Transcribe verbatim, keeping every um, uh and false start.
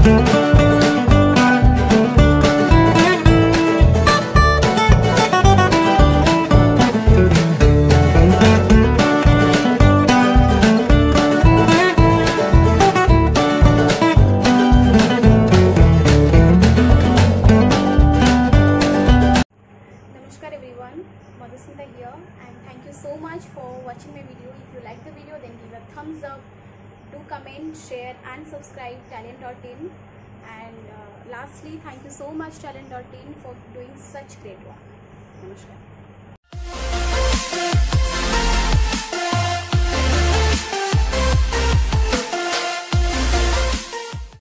MADHUSMITA here, and thank you so much for watching my video. If you like the video, then give a thumbs up, do comment, share and subscribe talent dot in. And uh, lastly, thank you so much talent dot in for doing such great work. Namaskar.